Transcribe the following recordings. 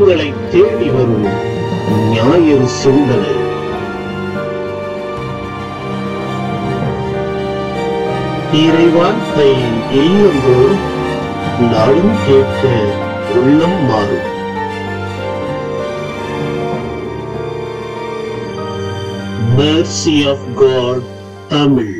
உங்களை தேடி வரும் ஞாயிறு சிந்தனை. இறைவார்த்தை இல்லந்தோறும் நாளும் கேட்க உள்ளம் மாறும். Mercy of God Tamil.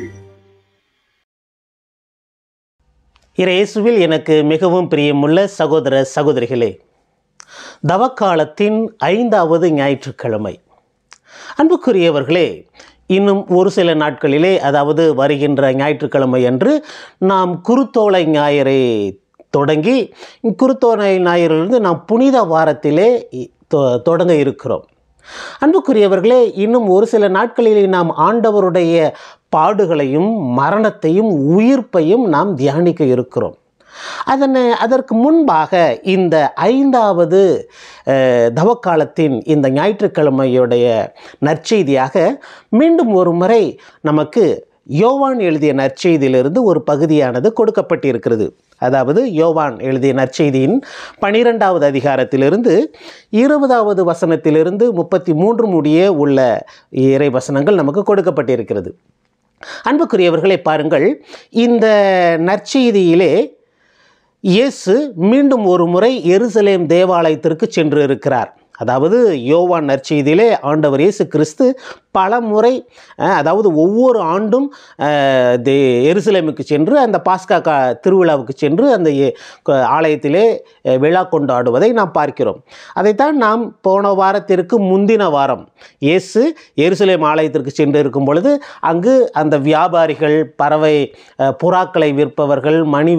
இயேசுவில் எனக்கு மிகவும் பிரியமுள்ள சகோதர சகோதரிகளே, தவக்காலத்தின் 5வது ஞாயிற்றுக்கிழமை. அன்புக்குரியவர்களே, இன்னும் ஒரு சில நாட்களிலே, அதாவது வருகின்ற ஞாயிற்றுக்கிழமை அன்று நாம் குருத்தோலை ஞாயிறை தொடங்கி, குருத்தோலை ஞாயிறிலிருந்து நாம் புனித வாரத்திலே தொடங்க இருக்கிறோம். அன்புக்குரியவர்களே, இன்னும் ஒரு சில நாட்களிலே நாம் ஆண்டவருடைய பாடுகளையும் மரணத்தையும் உயிர்ப்பையும் நாம் தியானிக்க இருக்கிறோம். அதற்கு முன்பாக இந்த 5வது தவக்காலத்தின் இந்த ஞாயிற்றுக்கிழமையுடைய நற்செய்தியாக மீண்டும் ஒரு முறை நமக்கு யோவான் எழுதிய நற்செய்தியிலிருந்து ஒரு பகுதியானது கொடுக்கப்பட்டிருக்கிறது. அதாவது யோவான் எழுதிய நற்செய்தியின் 12வது அதிகாரத்திலிருந்து 20வது வசனத்திலிருந்து 33 முடிய உள்ள இறை வசனங்கள் நமக்கு கொடுக்கப்பட்டிருக்கிறது. அன்புக்குரியவர்களை பாருங்கள், இந்த நற்செய்தியிலே இயேசு மீண்டும் ஒரு முறை எருசலேம் தேவாலயத்திற்கு சென்று இருக்கிறார். அதாவது யோவான் நற்செய்தியிலே ஆண்டவர் இயேசு கிறிஸ்து பல முறை, அதாவது ஒவ்வொரு ஆண்டும் எருசலேமுக்கு சென்று அந்த பாஸ்கா திருவிழாவுக்கு சென்று அந்த ஆலயத்திலே விழா கொண்டாடுவதை நாம் பார்க்கிறோம். அதைத்தான் நாம் போன வாரத்திற்கு முந்தின வாரம் இயேசு எருசலேம் ஆலயத்திற்கு சென்று இருக்கும் பொழுது அங்கு அந்த வியாபாரிகள், பறவை புறாக்களை விற்பவர்கள்,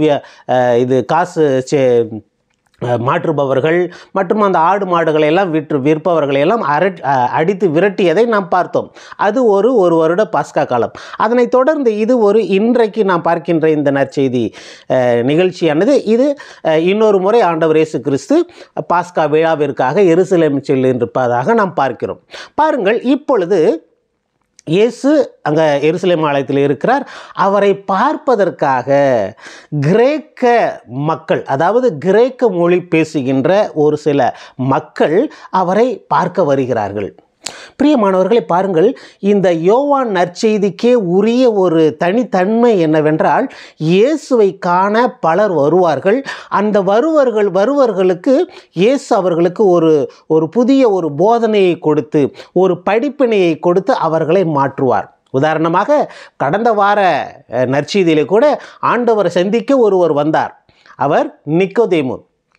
காசு மாற்றுபவர்கள் மற்றும் அந்த ஆடு மாடுகளை எல்லாம் விற்பவர்களை எல்லாம் அடித்து விரட்டியதை நாம் பார்த்தோம். அது ஒரு வருட பாஸ்கா காலம். அதனைத் தொடர்ந்து இது இன்றைக்கு நாம் பார்க்கின்ற இந்த நற்செய்தி நிகழ்ச்சியானது இது இன்னொரு முறை ஆண்டவர் இயேசு கிறிஸ்து பாஸ்கா விழாவிற்காக எருசலேம் செல்லிருப்பதாக நாம் பார்க்கிறோம். பாருங்கள், இப்பொழுது இயேசு அங்கே எருசலேம் ஆலயத்தில் இருக்கிறார். அவரை பார்ப்பதற்காக கிரேக்க மக்கள், அதாவது கிரேக்க மொழி பேசுகின்ற ஒரு சில மக்கள் அவரை பார்க்க வருகிறார்கள். பிரியமானவர்களை பாருங்கள், இந்த யோவான் நற்செய்திக்கே உரிய ஒரு தனித்தன்மை என்னவென்றால், இயேசுவை காண பலர் வருவார்கள். அந்த வருவர்களுக்கு இயேசு அவர்களுக்கு ஒரு புதிய ஒரு போதனையை கொடுத்து, ஒரு படிப்பினையை கொடுத்து அவர்களை மாற்றுவார். உதாரணமாக கடந்த வார நற்செய்தியிலே கூட ஆண்டவரை சந்திக்க ஒருவர் வந்தார். அவர் நிக்கோதேமு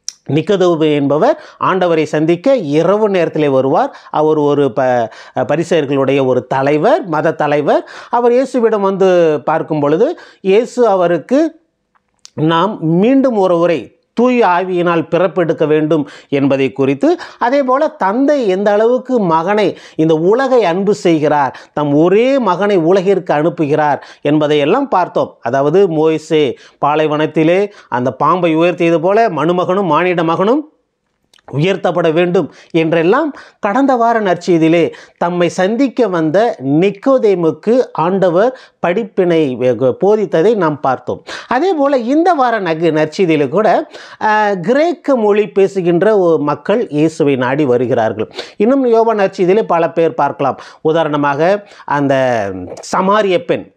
என்பவர் ஆண்டவரை சந்திக்க இரவு நேரத்திலே வருவார். அவர் ஒரு பரிசேயர்களுடைய ஒரு தலைவர், மத தலைவர். அவர் இயேசுவிடம் வந்து பார்க்கும் பொழுது இயேசு அவருக்கு, நாம் மீண்டும் ஒரு முறை தூய ஆவியினால் பிறப்பெடுக்க வேண்டும் என்பதை குறித்து, அதே போல தந்தை எந்த அளவுக்கு மகனை, இந்த உலகை அன்பு செய்கிறார், தம் ஒரே மகனை உலகிற்கு அனுப்புகிறார் என்பதை எல்லாம் பார்த்தோம். அதாவது மோசே பாலைவனத்திலே அந்த பாம்பை உயர்த்தியது போல மனுமகனும் மானிட மகனும் உயர்த்தப்பட வேண்டும் என்றெல்லாம் கடந்த வார நற்செய்தியிலே தம்மை சந்திக்க வந்த நிக்கோதேமுக்கு ஆண்டவர் படிப்பினை போதித்ததை நாம் பார்த்தோம். அதே போல் இந்த வார நற்செய்தியிலே கூட கிரேக்க மொழி பேசுகின்ற மக்கள் இயேசுவை நாடி வருகிறார்கள். இன்னும் யோவான் நற்செய்தியிலே பல பேர் பார்க்கலாம். உதாரணமாக அந்த சமாரிய பெண்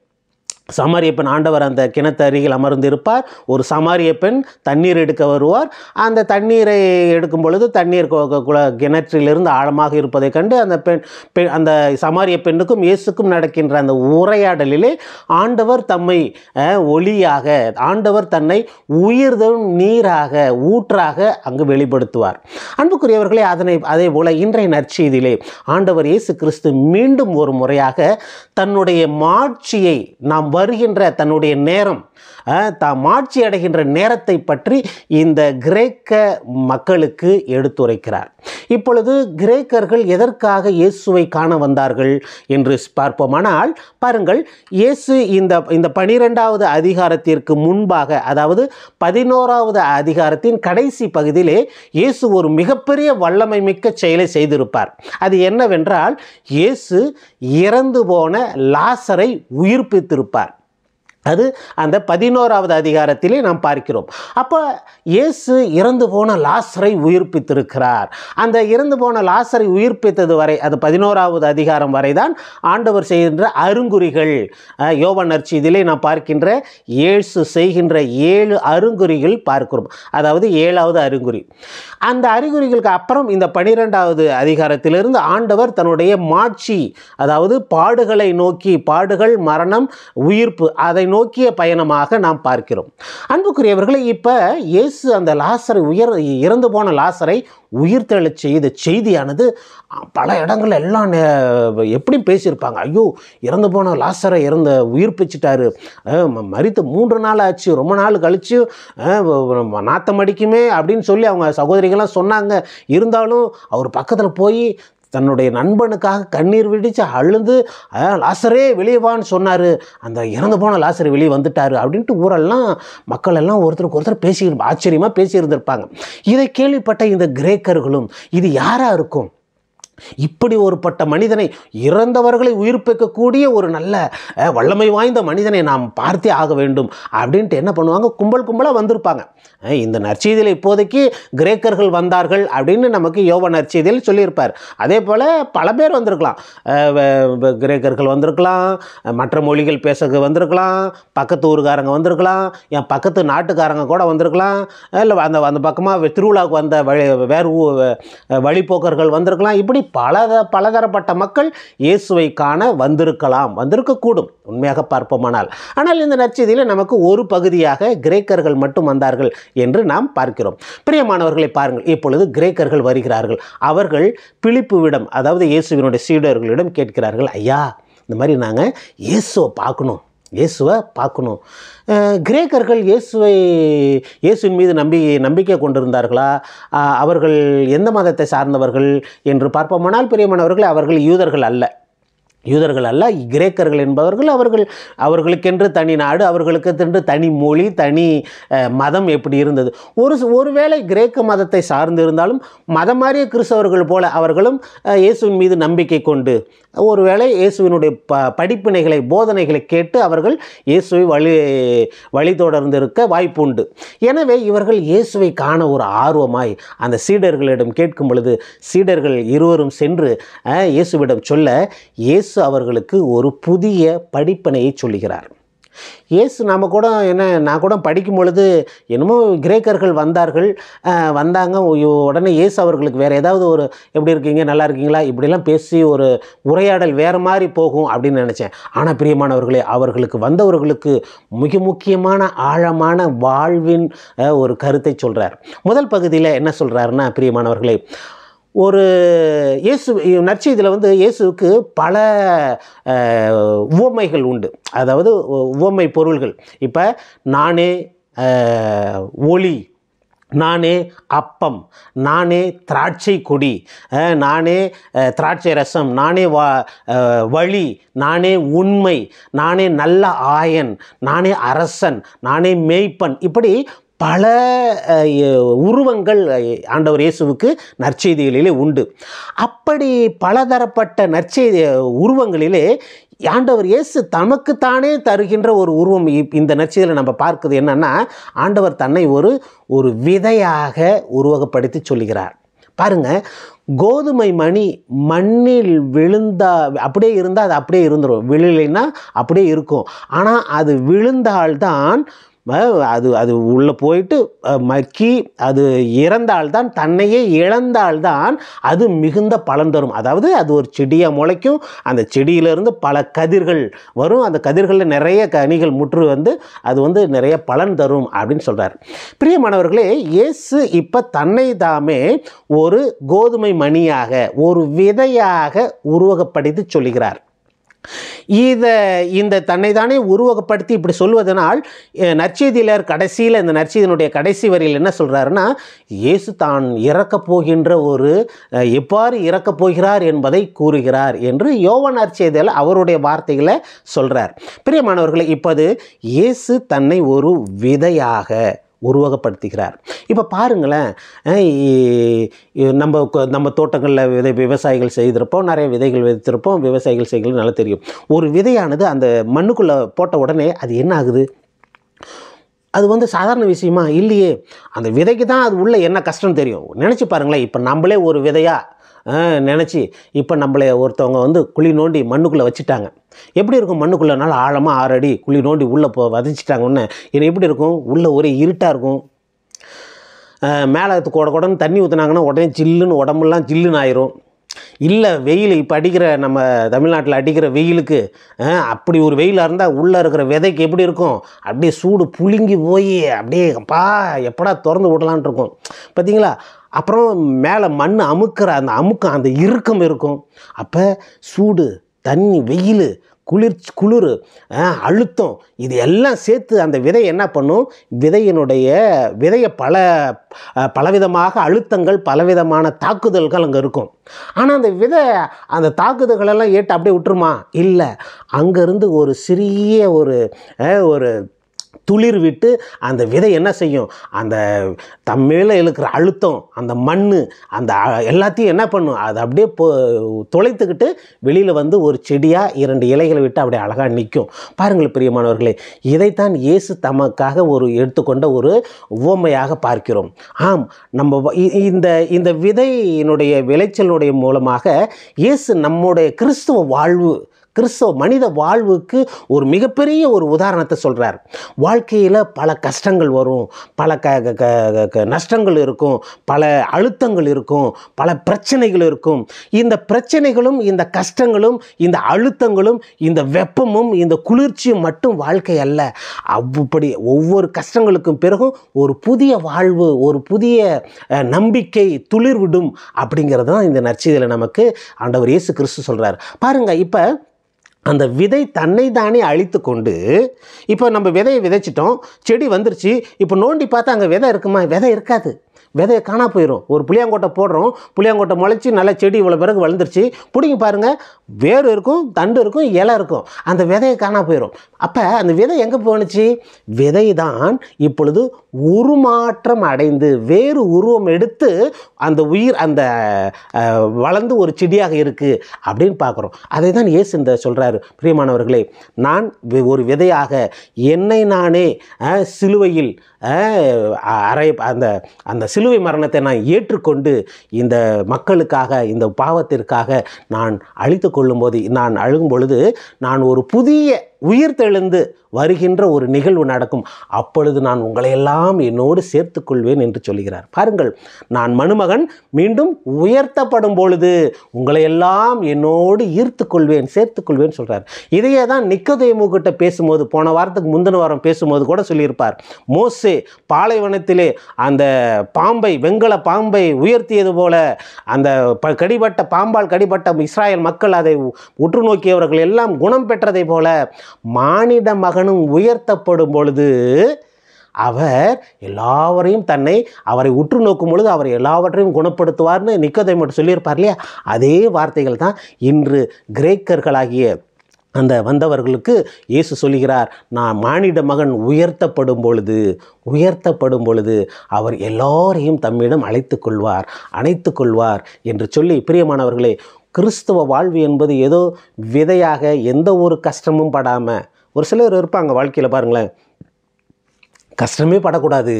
ஆண்டவர் அந்த கிணத்து அருகில் அமர்ந்திருப்பார். ஒரு சமாரிய பெண் தண்ணீர் எடுக்க வருவார். அந்த தண்ணீரை எடுக்கும் பொழுது தண்ணீர் கிணற்றிலிருந்து ஆழமாக இருப்பதை கண்டு அந்த சமாரிய பெண்ணுக்கும் இயேசுக்கும் நடக்கின்ற அந்த உரையாடலிலே ஆண்டவர் தம்மை ஒளியாக, ஆண்டவர் தன்னை உயிர்தரும் நீராக, ஊற்றாக அங்கு வெளிப்படுத்துவார். அன்புக்குரியவர்களே, அதே போல இன்றைய நற்செய்தியிலே ஆண்டவர் இயேசு கிறிஸ்து மீண்டும் ஒரு முறையாக தன்னுடைய மாட்சியை, நாம் வருகின்ற தன்னுடைய நேரம், தாம் மாட்சி அடைகின்ற நேரத்தை பற்றி இந்த கிரேக்க மக்களுக்கு எடுத்துரைக்கிறார். இப்பொழுது கிரேக்கர்கள் எதற்காக இயேசுவை காண வந்தார்கள் என்று பார்ப்போமானால், பாருங்கள், இயேசு இந்த 12வது அதிகாரத்திற்கு முன்பாக, அதாவது 11வது அதிகாரத்தின் கடைசி பகுதியிலே இயேசு ஒரு மிகப்பெரிய வல்லமை மிக்க செயலை செய்திருப்பார். அது என்னவென்றால், இயேசு இறந்து போன லாசரை உயிர்ப்பித்திருப்பார். அது அந்த 11வது அதிகாரத்திலே நாம் பார்க்கிறோம். அப்போ இயேசு இறந்து போன லாசரை உயிர்ப்பித்திருக்கிறார். அந்த இறந்து போன லாசரை உயிர்ப்பித்தது வரை, அது 11வது அதிகாரம் வரை தான் ஆண்டவர் செய்கின்ற அருங்குறிகள். யோவான் நற்செய்தியிலே நாம் பார்க்கின்ற இயேசு செய்கின்ற 7 அருங்குறிகள் பார்க்கிறோம். அதாவது 7வது அருங்குறி. அந்த அறிகுறிகளுக்கு அப்புறம் இந்த 12வது அதிகாரத்திலிருந்து ஆண்டவர் தன்னுடைய மாட்சி, அதாவது பாடுகளை நோக்கி, பாடுகள், மரணம், உயிர்ப்பு, அதை நோக்கிய பயணமாக நாம் பார்க்கிறோம். அன்புக்குரியவர்களே, இப்போ இயேசு அந்த லாசரை இறந்து போன லாசரை உயிர்த்தெழச் செய்த செய்தியானது பல இடங்கள் எல்லாம் எப்படி பேசியிருப்பாங்க. ஐயோ, இறந்து போன லாசரை உயிர்ப்பிச்சிட்டாரு, மரித்து 3 நாள் ஆச்சு, ரொம்ப நாள் கழிச்சு நாத்தம் அடிக்குமே அப்படின்னு சொல்லி அவங்க சகோதரிகள்லாம் சொன்னாங்க. இருந்தாலும் அவர் பக்கத்தில் போய் தன்னுடைய நண்பனுக்காக கண்ணீர் விடிச்சு அழுது, லாசரே வெளியே வான்னு சொன்னார். அந்த இறந்து போன லாசரை வெளியே வந்துட்டார் அப்படின்ட்டு ஊரெல்லாம் மக்கள் எல்லாம் ஒருத்தருக்கு ஒருத்தர் ஆச்சரியமாக பேசியிருந்திருப்பாங்க. இதை கேள்விப்பட்ட இந்த கிரேக்கர்களும், இது யாராக இருக்கும், இப்படி ஒருப்பட்ட மனிதனை, இறந்தவர்களை உயிர்ப்பிக்கக்கூடிய ஒரு நல்ல வல்லமை வாய்ந்த மனிதனை நாம் பார்த்தே ஆக வேண்டும் அப்படின்ட்டு என்ன பண்ணுவாங்க, கும்பல் கும்பலாக வந்திருப்பாங்க. இந்த நற்செய்தியில் இப்போதைக்கு கிரேக்கர்கள் வந்தார்கள் அப்படின்னு நமக்கு யோவான் நற்செய்தியில் சொல்லியிருப்பார். அதே போல் பல பேர் வந்திருக்கலாம். கிரேக்கர்கள் வந்திருக்கலாம், மற்ற மொழிகள் பேச வந்திருக்கலாம், பக்கத்து ஊருக்காரங்க வந்திருக்கலாம், என் பக்கத்து நாட்டுக்காரங்க கூட வந்திருக்கலாம், இல்லை அந்த பக்கமாக திருவிழாவுக்கு வந்த வேறு வழிபோக்கர்கள் வந்திருக்கலாம். இப்படி பலதரப்பட்ட மக்கள் இயேசுவை காண வந்திருக்கக்கூடும் உண்மையாக பார்ப்போமானால். ஆனால் இந்த நற்செய்தியில் நமக்கு ஒரு பகுதியாக கிரேக்கர்கள் மட்டும் வந்தார்கள் என்று நாம் பார்க்கிறோம். பிரியமானவர்களை பாருங்கள், இப்பொழுது கிரேக்கர்கள் வருகிறார்கள். அவர்கள் பிலிப்புவிடம், அதாவது இயேசுவினுடைய சீடர்களிடம் கேட்கிறார்கள், ஐயா, இந்த மாதிரி நாங்கள் இயேசுவை பார்க்கணும். கிரேக்கர்கள் இயேசுவின் மீது நம்பிக்கை கொண்டிருந்தார்களா, அவர்கள் எந்த மதத்தை சார்ந்தவர்கள் என்று பார்ப்போமானால், பிரியமானவர்கள், அவர்கள் யூதர்கள் அல்ல, கிரேக்கர்கள் என்பவர்கள் அவர்களுக்கென்று தனி நாடு, அவர்களுக்கென்று தனி மொழி, தனி மதம் எப்படி இருந்தது. ஒருவேளை கிரேக்க மதத்தை சார்ந்து இருந்தாலும் மதம் மாறிய கிறிஸ்தவர்கள் போல அவர்களும் இயேசுவின் மீது நம்பிக்கை கொண்டு, ஒருவேளை இயேசுவினுடைய படிப்பினைகளை, போதனைகளை கேட்டு அவர்கள் இயேசுவை வழி தொடர்ந்திருக்க வாய்ப்பு உண்டு. எனவே இவர்கள் இயேசுவை காண ஒரு ஆர்வமாய் அந்த சீடர்களிடம் கேட்கும் பொழுது, சீடர்கள் இருவரும் சென்று இயேசுவிடம் சொல்ல, இயேசு அவர்களுக்கு ஒரு புதிய படிப்பினையை சொல்லுகிறார். இயேசு நான் கூட படிக்கும் பொழுது என்னமோ கிரேக்கர்கள் வந்தாங்க, உடனே இயேசு அவர்களுக்கு வேறு ஏதாவது ஒரு எப்படி இருக்கீங்க, நல்லா இருக்கீங்களா, இப்படிலாம் பேசி ஒரு உரையாடல் வேறு மாதிரி போகும் அப்படின்னு நினச்சேன். ஆனால் பிரியமானவர்களே, அவர்களுக்கு வந்தவர்களுக்கு மிக முக்கியமான ஆழமான வாழ்வின் ஒரு கருத்தை சொல்கிறார். முதல் பகுதியில் என்ன சொல்கிறாருன்னா, பிரியமானவர்களே, ஒரு இயேசு நற்செய்தியில் இயேசுவுக்கு பல உவமைகள் உண்டு, அதாவது உவமை பொருள்கள். இப்போ நானே ஒளி, நானே அப்பம், நானே திராட்சை கொடி, நானே திராட்சை ரசம், நானே வழி, நானே உண்மை, நானே நல்ல ஆயன், நானே அரசன், நானே மேய்ப்பன், இப்படி பல உருவங்கள் ஆண்டவர் இயேசுவுக்கு நற்செய்திகளிலே உண்டு. அப்படி பலதரப்பட்ட நற்செய்தி உருவங்களிலே ஆண்டவர் இயேசு தமக்குத்தானே தருகின்ற ஒரு உருவம் இந்த நற்செய்தியில் நம்ம பார்க்குது. என்னன்னா, ஆண்டவர் தன்னை ஒரு விதையாக உருவகப்படுத்தி சொல்லுகிறார். பாருங்க, கோதுமை மணி மண்ணில் அப்படியே இருந்தால் அது அப்படியே இருந்துடும், விழலைன்னா அப்படியே இருக்கும். ஆனால் அது விழுந்தால்தான் அது உள்ளே போயிட்டு மக்கி அது இறந்தால்தான், தன்னையே இழந்தால்தான் அது மிகுந்த பலன் தரும். அதாவது அது ஒரு செடியாக முளைக்கும், அந்த செடியிலிருந்து பல கதிர்கள் வரும், அந்த கதிர்களில் நிறைய கனிகள் முற்று அது நிறைய பலன் தரும் அப்படின்னு சொல்கிறார். பிரியமானவர்களே, இயேசு இப்போ தன்னை தாமே ஒரு கோதுமை மணியாக, ஒரு விதையாக உருவகப்படுத்தி சொல்லுகிறார். இந்த தன்னை தானே உருவகப்படுத்தி இப்படி சொல்வதனால் கடைசியில் இந்த நற்செய்தியினுடைய கடைசி வரியில் என்ன சொல்கிறாருன்னா, இயேசு தான் இறக்கப் போகின்ற எவ்வாறு இறக்கப் போகிறார் என்பதை கூறுகிறார் என்று யோவான் நற்செய்தியில் அவருடைய வார்த்தைகளை சொல்கிறார். பிரியமானவர்களே, இப்போது இயேசு தன்னை ஒரு விதையாக, உருவகப்படுத்துகிறார். இப்போ பாருங்களேன், நம்ம தோட்டங்களில் விவசாயிகள் செய்திருப்போம், நிறைய விதைகள் விதைத்திருப்போம், விவசாயிகள் செய்கிறது நல்லா தெரியும். ஒரு விதையானது அந்த மண்ணுக்குள்ளே போட்ட உடனே அது என்ன ஆகுது? அது சாதாரண விஷயமா இல்லையே. அந்த விதைக்கு தான் அது உள்ள என்ன கஷ்டம் தெரியும். நினச்சி பாருங்களேன், இப்போ நம்மளே ஒரு விதையாக நினச்சி இப்போ நம்மளை ஒருத்தவங்க குழி நோண்டி மண்ணுக்குள்ளே வச்சுட்டாங்க. எப்படி இருக்கும்? மண்ணுக்குள்ளே நல்லா ஆழமாக 6 அடி குழி நோண்டி உள்ளே வதச்சிட்டாங்கன்னு இது எப்படி இருக்கும்? உள்ளே ஒரே இருட்டாக இருக்கும். மேலே கொடன்னு தண்ணி ஊற்றுனாங்கன்னா உடனே ஜில்லுன்னு உடம்புலாம் ஜில்லுன்னு ஆயிரும். இல்லை வெயில் இப்போ அடிக்கிற நம்ம தமிழ்நாட்டில் அடிக்கிற வெயிலுக்கு அப்படி ஒரு வெயிலாக இருந்தால் உள்ளே இருக்கிற விதைக்கு எப்படி இருக்கும்? அப்படியே சூடு புழுங்கி போய் அப்படியே எப்படா திறந்து விடலான் இருக்கும் பார்த்தீங்களா? அப்புறம் மேலே மண் அமுக்கிற அந்த இறுக்கம் இருக்கும். அப்போ சூடு, தண்ணி, வெயில், குளிர், அழுத்தம், இது எல்லாம் சேர்த்து அந்த விதை என்ன பண்ணும்? விதையை பலவிதமாக அழுத்தங்கள், பலவிதமான தாக்குதல்கள் அங்கே இருக்கும். ஆனால் அந்த விதை அந்த தாக்குதல்களெல்லாம் ஏற்று அப்படியே விட்டுருமா? இல்லை. அங்கேருந்து ஒரு சிறிய ஒரு துளிர் விட்டு அந்த விதை என்ன செய்யும்? அந்த தம்மேல இருக்கிற அழுத்தம், அந்த மண், அந்த எல்லாத்தையும் என்ன பண்ணும்? அது அப்படியே தொலைத்துக்கிட்டு வெளியில் ஒரு செடியாக 2 இலைகளை விட்டு அப்படியே அழகாக நிற்கும். பாருங்கள் பிரியமானவர்களே, இதைத்தான் இயேசு தமக்காக எடுத்துக்கொண்ட ஒரு உவமையாக பார்க்கிறோம். ஆம், நம்ம இந்த விதையினுடைய விளைச்சலுடைய மூலமாக இயேசு நம்முடைய கிறிஸ்தவ மனித வாழ்வுக்கு ஒரு மிகப்பெரிய ஒரு உதாரணத்தை சொல்கிறார். வாழ்க்கையில் பல கஷ்டங்கள் வரும், பல நஷ்டங்கள் இருக்கும், பல அழுத்தங்கள் இருக்கும், பல பிரச்சனைகள் இருக்கும். இந்த பிரச்சனைகளும், இந்த கஷ்டங்களும், இந்த அழுத்தங்களும், இந்த வெப்பமும், இந்த குளிர்ச்சியும் மட்டும் வாழ்க்கை அல்ல. அப்படி ஒவ்வொரு கஷ்டங்களுக்கும் பிறகும் ஒரு புதிய வாழ்வு, ஒரு புதிய நம்பிக்கை துளிர்விடும். அப்படிங்கிறது தான் இந்த நற்செய்தியில் நமக்கு ஆண்டவர் இயேசு கிறிஸ்து சொல்கிறார். பாருங்கள், இப்போ அந்த விதை தன்னை தானே அழித்து கொண்டு, இப்போ நம்ம விதையை விதைச்சிட்டோம், செடி வந்துருச்சு. இப்போ நோண்டி பார்த்தா அங்கே விதை இருக்குமா? விதை இருக்காது. விதையை காணா போயிடும். ஒரு புளியாங்கொட்டை போடுறோம், புளியாங்கொட்டை முளைச்சி நல்ல செடி இவ்வளோ பிறகு வளர்ந்துருச்சு. பிடிங்கி பாருங்கள், வேறு இருக்கும், தண்டு இருக்கும், இலை இருக்கும். அந்த விதையை காணா போயிடும். அப்போ அந்த விதை எங்கே போணுச்சு? விதை தான் இப்பொழுது உருமாற்றம் அடைந்து வேறு உருவம் எடுத்து அந்த வளர்ந்து ஒரு செடியாக இருக்குது அப்படின்னு பார்க்குறோம். அதை தான் இயேசு இந்த சொல்கிறாரு. பிரியமானவர்களே, நான் ஒரு விதையாக என்னை நானே சிலுவையில் அந்த சிலுவை மரணத்தை நான் ஏற்றுக்கொண்டு இந்த மக்களுக்காக, இந்த பாவத்திற்காக நான் அழித்து கொள்ளும்போது, நான் அழுகும் பொழுது நான் ஒரு புதிய உயிர்த்தெழுந்து வருகின்ற ஒரு நிகழ்வு நடக்கும். அப்பொழுது நான் உங்களையெல்லாம் என்னோடு சேர்த்து கொள்வேன் என்று சொல்கிறார். பாருங்கள், நான் மனுமகன் மீண்டும் உயர்த்தப்படும் பொழுது உங்களையெல்லாம் என்னோடு ஈர்த்து கொள்வேன், சேர்த்து கொள்வேன் சொல்கிறார். இதையே தான் நிக்கோதேமு கிட்ட பேசும்போது, போன வாரத்துக்கு முந்தின வாரம் பேசும்போது கூட சொல்லியிருப்பார். மோசே பாலைவனத்திலே அந்த பாம்பை, வெண்கல பாம்பை உயர்த்தியது போல, அந்த பாம்பால் கடிபட்ட இஸ்ராயல் மக்கள் அதை உற்று நோக்கியவர்கள் எல்லாம் குணம் பெற்றதை போல மானிட மகனும் உயர்த்தப்படும் பொழுது அவர் எல்லாவரையும் அவரை உற்று நோக்கும் பொழுது அவர் எல்லாவற்றையும் குணப்படுத்துவார்னு நிக்கோதேமு சொல்லியிருப்பார் இல்லையா? அதே வார்த்தைகள் தான் இன்று கிரேக்கர்களாகிய அந்த வந்தவர்களுக்கு இயேசு சொல்கிறார். நான் மானிட மகன் உயர்த்தப்படும் பொழுது அவர் எல்லோரையும் தம்மிடம் அணைத்து கொள்வார் என்று சொல்லி, பிரியமானவர்களே, கிறிஸ்தவ வாழ்வு என்பது ஏதோ விதையாக எந்த ஒரு கஷ்டமும் படாமல், ஒரு சிலர் இருப்பாங்க வாழ்க்கையில் பாருங்களேன், கஷ்டமே படக்கூடாது,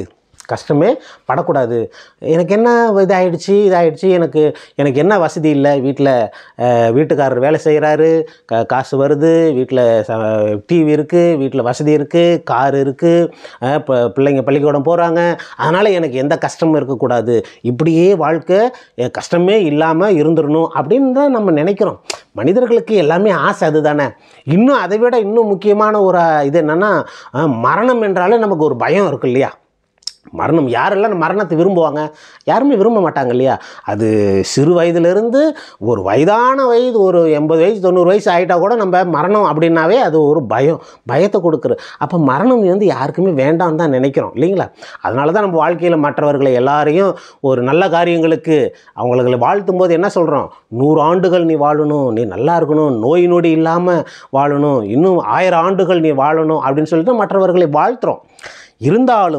எனக்கு என்ன இதாகிடுச்சு, எனக்கு என்ன வசதி இல்லை, வீட்டுக்காரர் வேலை செய்கிறாரு, காசு வருது, வீட்டில் டிவி இருக்குது, வீட்டில் வசதி இருக்குது, கார் இருக்குது, பிள்ளைங்க பள்ளிக்கூடம் போகிறாங்க, அதனால் எனக்கு எந்த கஷ்டமும் இருக்கக்கூடாது, இப்படியே வாழ்க்கை கஷ்டமே இல்லாமல் இருந்துடணும் அப்படின்னு தான் நம்ம நினைக்கிறோம். மனிதர்களுக்கு எல்லாமே ஆசை அதுதானே. இன்னும் அதை விட இன்னும் முக்கியமான ஒரு இது என்னென்னா, மரணம் என்றாலே நமக்கு ஒரு பயம் இருக்கு இல்லையா? யாரெல்லாம் மரணத்தை விரும்புவாங்க? யாருமே விரும்ப மாட்டாங்க இல்லையா? அது சிறு வயதிலிருந்து ஒரு வயது, ஒரு 80 வயசு 90 வயசு ஆகிட்டா கூட நம்ம மரணம் அப்படின்னாவே அது ஒரு பயத்தை கொடுக்குறது. அப்போ மரணம் யாருக்குமே வேண்டாம்னு தான் நினைக்கிறோம் இல்லைங்களா? அதனால தான் நம்ம வாழ்க்கையில் மற்றவர்களை எல்லாரையும் ஒரு நல்ல காரியங்களுக்கு அவங்களை வாழ்த்தும் போது என்ன சொல்கிறோம்? 100 ஆண்டுகள் நீ வாழணும், நீ நல்லா இருக்கணும், நோய் நொடி இல்லாமல் வாழணும், இன்னும் 1000 ஆண்டுகள் நீ வாழணும் அப்படின்னு சொல்லிட்டு மற்றவர்களை வாழ்த்துறோம். இருந்தாலும்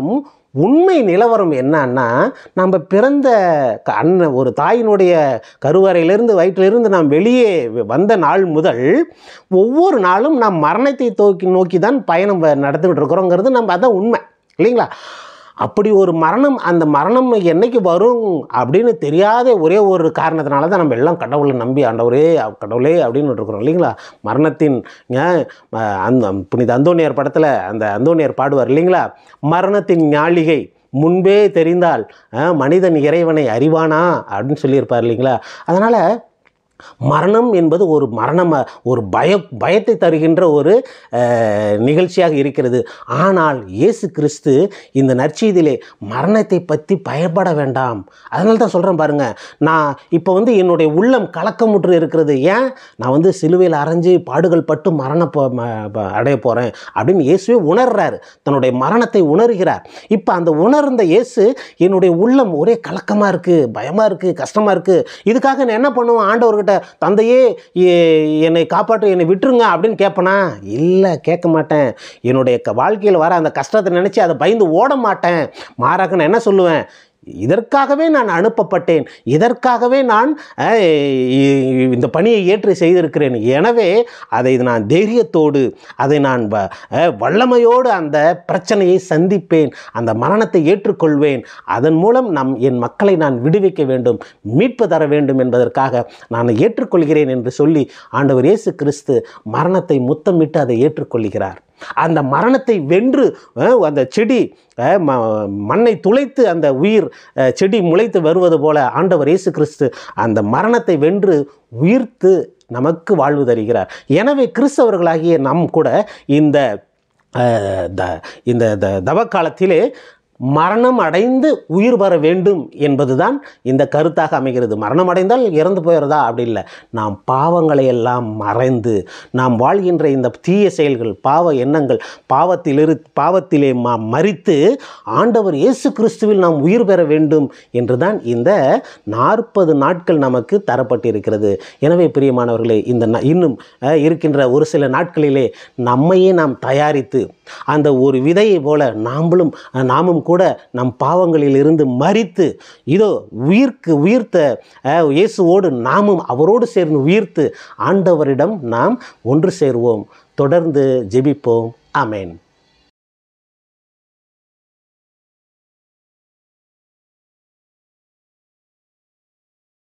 உண்மை நிலவரம் என்னன்னா, நம்ம பிறந்த ஒரு தாயினுடைய கருவறையிலிருந்து வயிற்றிலிருந்து நாம் வெளியே வந்த நாள் முதல் ஒவ்வொரு நாளும் நாம் மரணத்தை நோக்கி தான் பயணம் நடத்திக்கிட்டு இருக்கிறோங்கிறது நம்ம அதான் உண்மை இல்லைங்களா? அப்படி ஒரு மரணம், அந்த மரணம் என்னைக்கு வரும் அப்படின்னு தெரியாத ஒரே ஒரு காரணத்தினால தான் நம்ம எல்லாம் கடவுளை நம்பி ஆண்டவரே கடவுளே அப்படின்னு இருக்கிறோம் இல்லைங்களா? மரணத்தின் அந்த புனித அந்தோனியார் படத்தில் அந்த அந்தோனியார் பாடுவார் இல்லைங்களா? மரணத்தின் ஞாளிகை முன்பே தெரிந்தால் மனிதன் இறைவனை அறிவானா அப்படின்னு சொல்லியிருப்பார் இல்லைங்களா? அதனால் மரணம் என்பது ஒரு பயத்தை தருகின்ற ஒரு நிகழ்ச்சியாக இருக்கிறது. ஆனால் இயேசு கிறிஸ்து இந்த நற்செய்தியிலே மரணத்தை பற்றி பயப்பட வேண்டாம். அதனால தான் சொல்கிறேன் பாருங்கள், நான் இப்போ என்னுடைய உள்ளம் கலக்கமுற்று இருக்கிறது. ஏன்? நான் சிலுவையில் அரைஞ்சு பாடுகள் பட்டு அடைய போகிறேன் அப்படின்னு இயேசுவே உணர்றாரு. தன்னுடைய மரணத்தை உணர்கிறார். இப்போ அந்த உணர்ந்த இயேசு, என்னுடைய உள்ளம் ஒரே கலக்கமாக இருக்குது, பயமாக இருக்குது, கஷ்டமாக இருக்குது, இதுக்காக நான் என்ன பண்ணுவேன்? ஆண்டவர்கிட்ட, தந்தையே என்னை காப்பாற்று, என்னை விட்டுருங்க அப்படின்னு கேட்பேனா? இல்லை, கேட்க மாட்டேன். என்னுடைய வாழ்க்கையில் வர அந்த கஷ்டத்தை நினச்சி அதை பயந்து ஓட மாட்டேன். மாறாக நான் என்ன சொல்லுவேன்? இதற்காகவே நான் அனுப்பப்பட்டேன், இதற்காகவே நான் இந்த பணியை ஏற்று செய்திருக்கிறேன். எனவே அதை நான் தைரியத்தோடு, அதை நான் வல்லமையோடு அந்த பிரச்சனையை சந்திப்பேன், அந்த மரணத்தை ஏற்றுக்கொள்வேன். அதன் மூலம் என் மக்களை நான் விடுவிக்க வேண்டும், மீட்பு தர வேண்டும் என்பதற்காக நான் ஏற்றுக்கொள்கிறேன் என்று சொல்லி ஆண்டவர் இயேசு கிறிஸ்து மரணத்தை முத்தமிட்டு அதை ஏற்றுக்கொள்கிறார். அந்த மரணத்தை வென்று அந்த செடி மண்ணை துளைத்து அந்த உயிர் செடி முளைத்து வருவது போல ஆண்டவர் இயேசு கிறிஸ்து அந்த மரணத்தை வென்று உயிர்த்து நமக்கு வாழ்வு தருகிறார். எனவே கிறிஸ்தவர்களாகிய நம் கூட இந்த தவக்காலத்திலே மரணம் அடைந்து உயிர் பெற வேண்டும் என்பதுதான் இந்த கருத்தாக அமைகிறது. மரணம் அடைந்தால் இறந்து போயிடுறதா? அப்படி இல்லை. நாம் பாவங்களை எல்லாம் மறைந்து நாம் வாழ்கின்ற இந்த தீய செயல்கள், பாவ எண்ணங்கள், பாவத்திலே மரித்து ஆண்டவர் இயேசு கிறிஸ்துவில் நாம் உயிர் பெற வேண்டும் என்றுதான் இந்த 40 நாட்கள் நமக்கு தரப்பட்டிருக்கிறது. எனவே பிரியமானவர்களே, இன்னும் இருக்கின்ற ஒரு சில நாட்களிலே நம்மையே நாம் தயாரித்து அந்த ஒரு விதையை போல நாமும் கூட நம் பாவங்களில் இருந்து மரித்து இதோ உயிர்த்த இயேசுவோடு நாமும் அவரோடு சேர்ந்து உயிர்த்து ஆண்டவரிடம் நாம் ஒன்று சேர்வோம். தொடர்ந்து ஜெபிப்போம். ஆமென்.